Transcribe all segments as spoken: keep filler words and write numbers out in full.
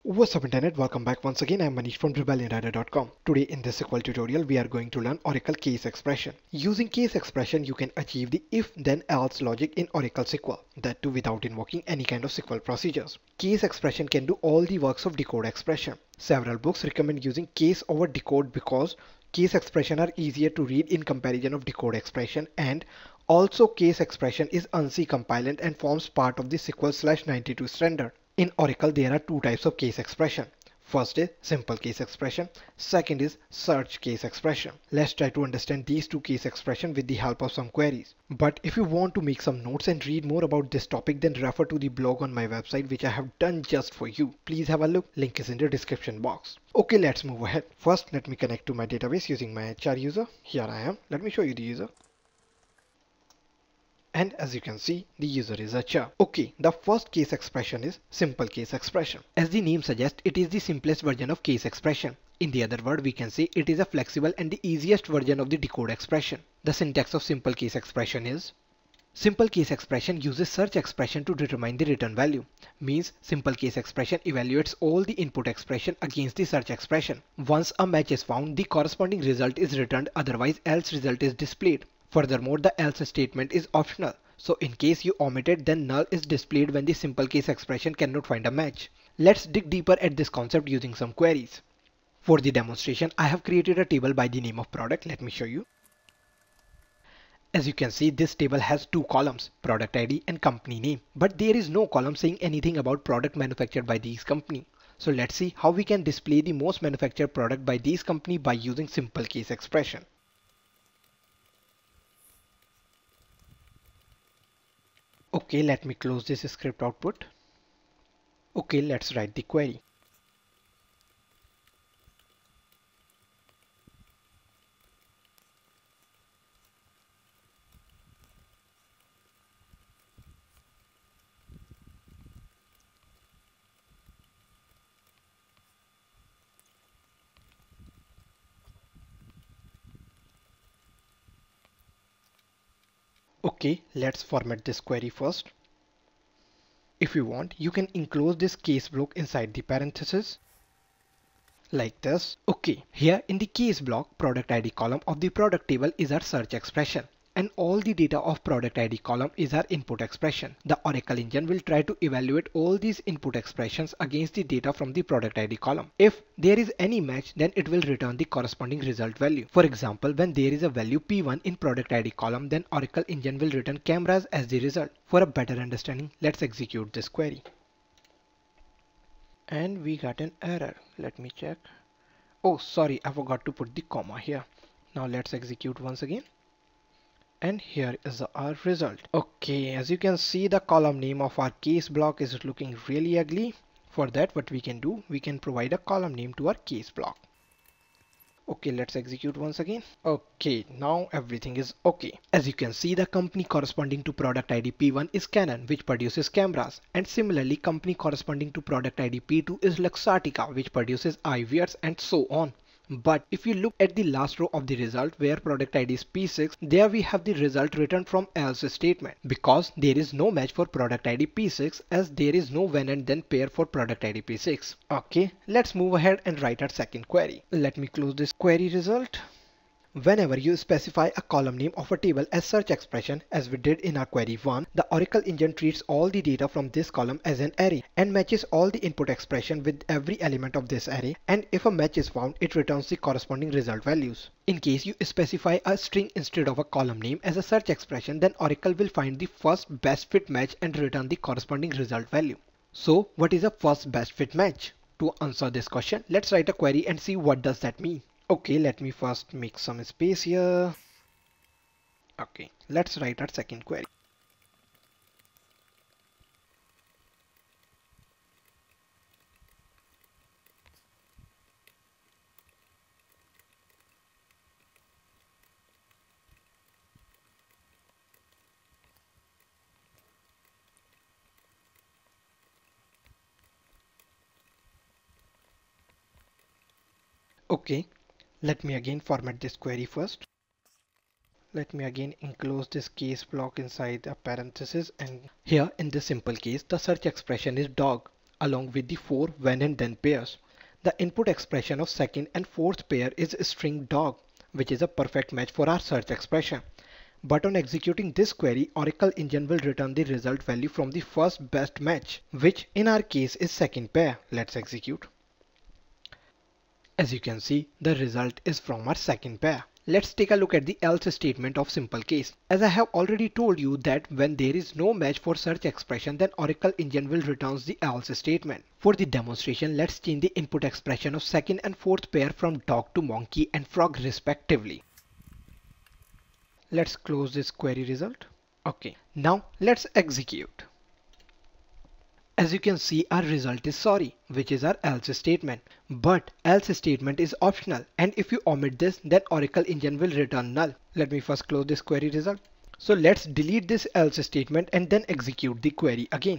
What's up internet, welcome back once again. I'm Manish from rebellion rider dot com. Today in this S Q L tutorial we are going to learn Oracle case expression. Using case expression you can achieve the if then else logic in Oracle S Q L, that too without invoking any kind of S Q L procedures. Case expression can do all the works of decode expression. Several books recommend using case over decode because case expression are easier to read in comparison of decode expression, and also case expression is ANSI compliant and forms part of the S Q L slash ninety-two standard. In Oracle, there are two types of case expression. First is simple case expression. Second is search case expression. Let's try to understand these two case expression with the help of some queries. But if you want to make some notes and read more about this topic, then refer to the blog on my website which I have done just for you. Please have a look. Link is in the description box. Okay, let's move ahead. First, let me connect to my database using my H R user. Here I am. Let me show you the user. And as you can see, the user is H R. Okay, the first case expression is simple case expression. As the name suggests, it is the simplest version of case expression. In the other word, we can say it is a flexible and the easiest version of the decode expression. The syntax of simple case expression is: simple case expression uses search expression to determine the return value. Means simple case expression evaluates all the input expression against the search expression. Once a match is found, the corresponding result is returned, otherwise else result is displayed. Furthermore, the else statement is optional. So in case you omit it, then null is displayed when the simple case expression cannot find a match. Let's dig deeper at this concept using some queries. For the demonstration, I have created a table by the name of product. Let me show you. As you can see, this table has two columns, product I D and company name, but there is no column saying anything about product manufactured by these company. So let's see how we can display the most manufactured product by these company by using simple case expression. Okay, let me close this script output. Okay, let's write the query. Okay, let's format this query first. If you want, you can enclose this case block inside the parenthesis like this. Okay, here in the case block, product I D column of the product table is our search expression, and all the data of product I D column is our input expression. The Oracle engine will try to evaluate all these input expressions against the data from the product I D column. If there is any match, then it will return the corresponding result value. For example, when there is a value P one in product I D column, then Oracle engine will return cameras as the result. For a better understanding, let's execute this query. And we got an error. Let me check. Oh, sorry, I forgot to put the comma here. Now let's execute once again. And here is our result. Okay, as you can see, the column name of our case block is looking really ugly. For that, what we can do, we can provide a column name to our case block. Okay, let's execute once again. Okay, now everything is okay. As you can see, the company corresponding to product I D P one is Canon, which produces cameras, and similarly company corresponding to product I D P two is Luxottica, which produces eyewears, and so on. But if you look at the last row of the result where product I D is P six, there we have the result returned from else statement, because there is no match for product I D P six as there is no when and then pair for product I D P six. Okay, let's move ahead and write our second query. Let me close this query result. Whenever you specify a column name of a table as search expression, as we did in our query one, the Oracle engine treats all the data from this column as an array and matches all the input expression with every element of this array, and if a match is found, it returns the corresponding result values. In case you specify a string instead of a column name as a search expression, then Oracle will find the first best fit match and return the corresponding result value. So what is a first best fit match? To answer this question, let's write a query and see what does that mean. Okay, let me first make some space here. Okay, let's write our second query. Okay, let me again format this query first. Let me again enclose this case block inside a parenthesis, and here in this simple case the search expression is dog. along with the four when and then pairs. The input expression of second and fourth pair is string dog, which is a perfect match for our search expression. But on executing this query, Oracle Engine will return the result value from the first best match, which in our case is second pair. Let's execute. As you can see, the result is from our second pair. Let's take a look at the else statement of simple case. As I have already told you that when there is no match for search expression, then Oracle Engine will return the else statement. For the demonstration, let's change the input expression of second and fourth pair from dog to monkey and frog respectively. Let's close this query result. Okay, now let's execute. As you can see, our result is sorry, which is our else statement. But else statement is optional, and if you omit this, then Oracle Engine will return null. Let me first close this query result. So let's delete this else statement and then execute the query again.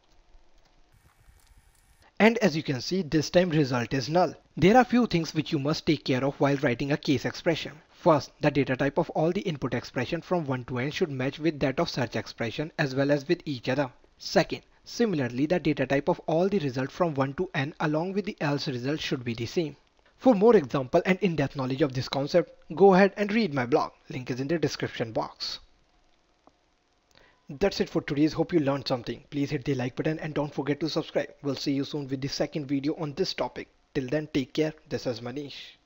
And as you can see, this time result is null. There are few things which you must take care of while writing a case expression. First, the data type of all the input expression from one to n should match with that of search expression as well as with each other. Second, similarly, the data type of all the result from one to n along with the else result should be the same. For more example and in-depth knowledge of this concept, go ahead and read my blog. Link is in the description box. That's it for today's. Hope you learned something. Please hit the like button and don't forget to subscribe. We'll see you soon with the second video on this topic. Till then, take care. This is Manish.